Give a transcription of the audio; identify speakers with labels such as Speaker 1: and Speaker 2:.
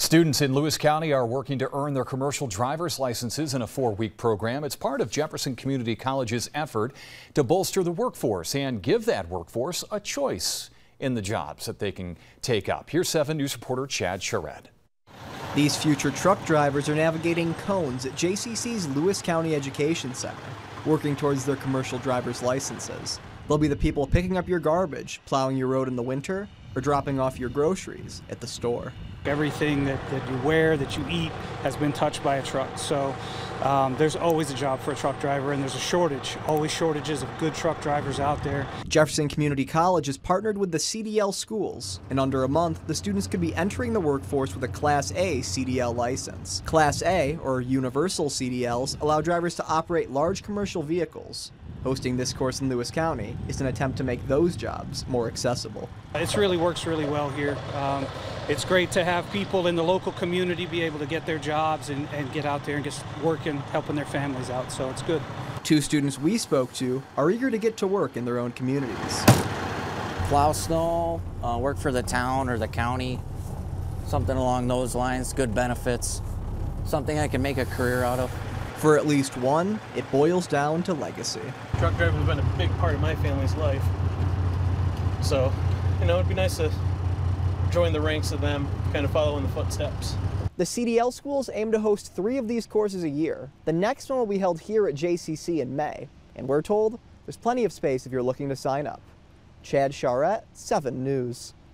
Speaker 1: Students in Lewis County are working to earn their commercial driver's licenses in a 4-week program. It's part of Jefferson Community College's effort to bolster the workforce and give that workforce a choice in the jobs that they can take up. Here's 7 News reporter Chad Charette.
Speaker 2: These future truck drivers are navigating cones at JCC's Lewis County Education Center, working towards their commercial driver's licenses. They'll be the people picking up your garbage, plowing your road in the winter, or dropping off your groceries at the store.
Speaker 3: Everything that you wear, that you eat, has been touched by a truck. So there's always a job for a truck driver, and there's a shortage, always shortages of good truck drivers out there.
Speaker 2: Jefferson Community College has partnered with the CDL schools. In under a month, the students could be entering the workforce with a Class A CDL license. Class A, or Universal CDLs, allow drivers to operate large commercial vehicles. Hosting this course in Lewis County is an attempt to make those jobs more accessible.
Speaker 3: It really works really well here. It's great to have people in the local community be able to get their jobs and get out there and get working, helping their families out, so it's good.
Speaker 2: 2 students we spoke to are eager to get to work in their own communities.
Speaker 4: Plow snow, work for the town or the county, something along those lines, good benefits, something I can make a career out of.
Speaker 2: For at least one, it boils down to legacy.
Speaker 5: Truck driving has been a big part of my family's life. So, it'd be nice to join the ranks of them, kind of follow in the footsteps.
Speaker 2: The CDL schools aim to host 3 of these courses a year. The next one will be held here at JCC in May, and we're told there's plenty of space if you're looking to sign up. Chad Charette, 7 News.